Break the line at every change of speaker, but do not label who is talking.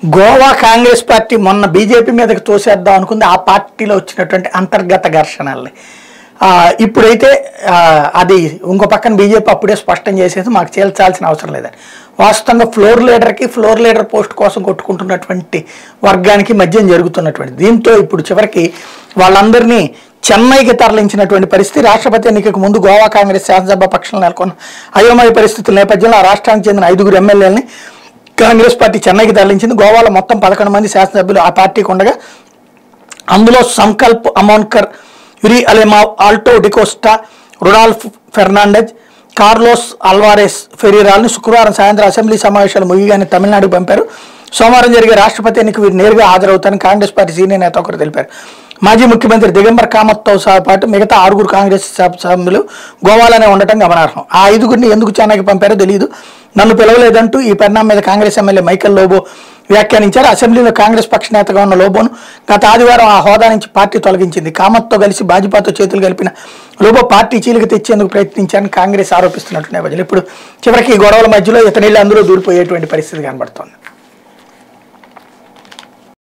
Goa Congress party మొన్న BJP మీదకి తోసేద్దాం అనుకుంది. ఆ పార్టీలో వచ్చినటువంటి అంతర్గత ఘర్షణల్ని ఇప్పుడైతే అది ఇంకో పక్కన బీజేపీ అప్పుడే స్పష్టం చేసేసి మాకు చేల్చాల్సిన అవసరం లేదని. వాస్తవంగా ఫ్లోర్ లీడర్ పోస్ట్ కోసం కొట్టుకుంటున్నటువంటి వర్గానికి మధ్య జరుగుతున్నటువంటి దీంతో ఇప్పుడు చివరికి వాళ్ళందరినీ చెన్నైకి తరలించినటువంటి పరిస్థితి. రాష్ట్రపతి ఎన్నికకు ముందు గోవా కాంగ్రెస్ శాసనసభ పక్షంలో నెలకొన్న అయోమయ పరిస్థితుల నేపథ్యంలో ఆ రాష్ట్రానికి చెందిన 5 ఎమ్మెల్యేలని కాంగ్రెస్ పార్టీ చెన్నైకి తరలించింది. గోవాలో మొత్తం 11 మంది శాసనసభ్యులు ఆ పార్టీకి ఉండగా అందులో Sankalp Amonkar, Yuri Alemao, Alton D'Costa, Rodolf Fernandes, Carlos Alvares ఫెరీరాల్ని శుక్రవారం సాయంత్రం అసెంబ్లీ సమావేశాలు ముగియగానే తమిళనాడుకు పంపారు. సోమవారం జరిగే రాష్ట్రపతి ఎన్నిక వీరు నేరుగా హాజరవుతారని కాంగ్రెస్ పార్టీ సీనియర్ నేత ఒకరు తెలిపారు. మాజీ ముఖ్యమంత్రి దిగంబర్ కామత్తో సహా పాటు మిగతా 6 కాంగ్రెస్ సభ్యులు గోవాలోనే ఉండటం గమనార్హం. ఆ 5 ఎందుకు చెన్నైకి పంపారో తెలియదు. నన్ను పిలవలేదంటూ ఈ పరిణామం మీద కాంగ్రెస్ ఎమ్మెల్యే మైకేల్ లోబో వ్యాఖ్యానించారు. అసెంబ్లీలో కాంగ్రెస్ పక్ష నేతగా ఉన్న లోబోను గత ఆదివారం ఆ హోదా నుంచి పార్టీ తొలగించింది. కామత్తో కలిసి భాజపాతో చేతులు కలిపిన లోబో పార్టీ చీలిక తెచ్చేందుకు ప్రయత్నించారని కాంగ్రెస్ ఆరోపిస్తున్నట్టు నేపథ్యంలో ఇప్పుడు చివరికి ఈ గొడవల మధ్యలో ఇతనిళ్ళు అందులో దూరిపోయేటువంటి పరిస్థితి కనబడుతోంది.